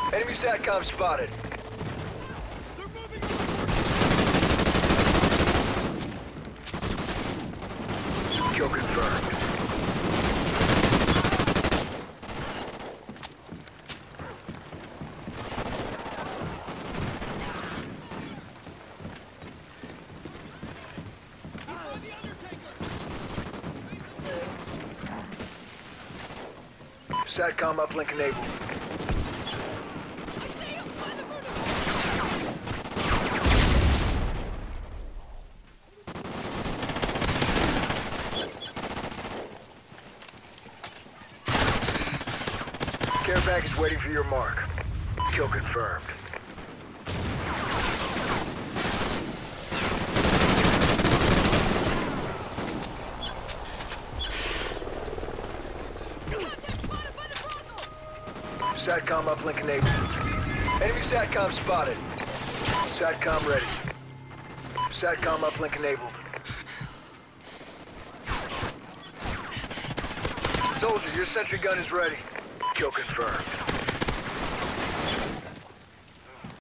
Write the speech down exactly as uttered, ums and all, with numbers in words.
Enemy SATCOM spotted. Kill confirmed. SATCOM uplink enabled. Care package waiting for your mark. Kill confirmed. SATCOM uplink enabled. Enemy SATCOM spotted. SATCOM ready. SATCOM uplink enabled. Soldier, your sentry gun is ready. Kill confirmed.